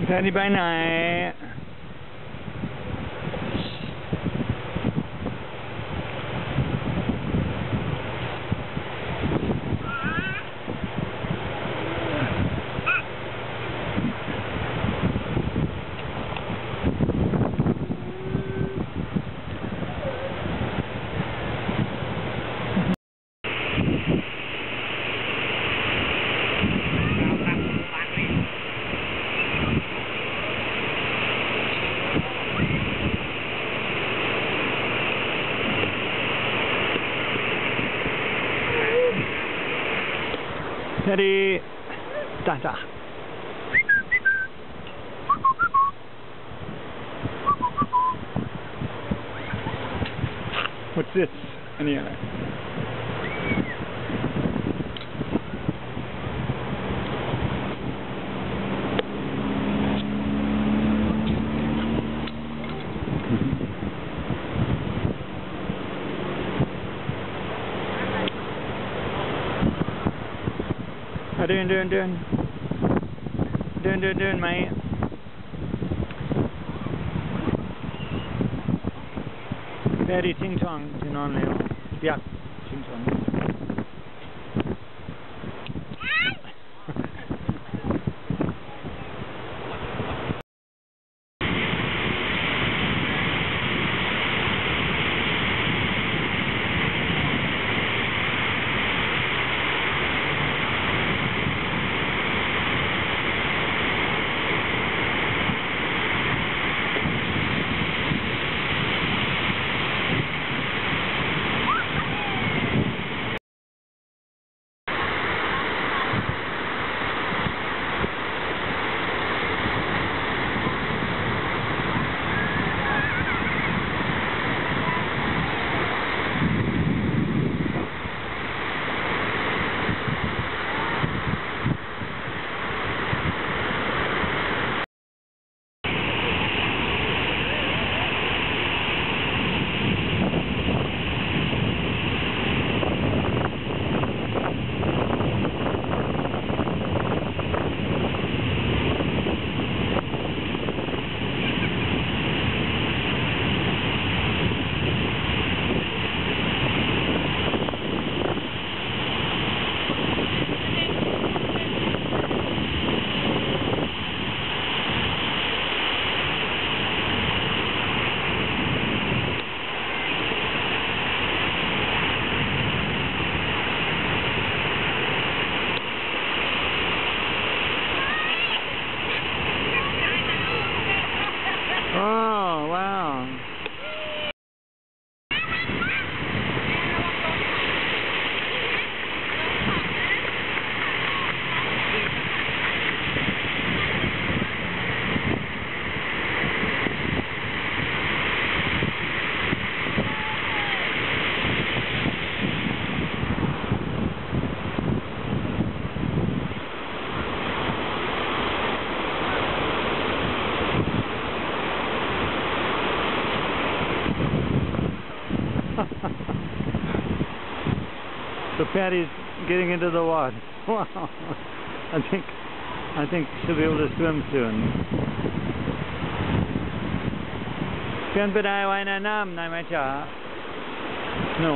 แพทย์ไปไหนTeddy, Tata. What's this? Any other? Doing, mate. Very ting tong, you know, yeah, ting tong. Oh, wow. So Patty's getting into the water. Wow. I think she'll be able to swim soon. เพื่อนไปได้ไว้ในน้ำในไหมจ๊ะ No.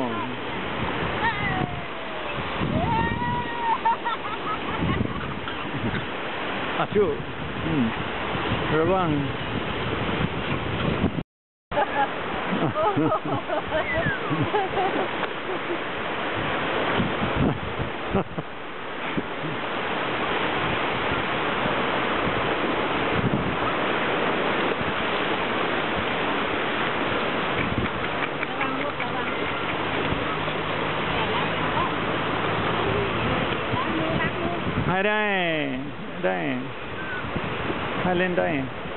อาชูระวัง ให้ได้ให้เล่นได้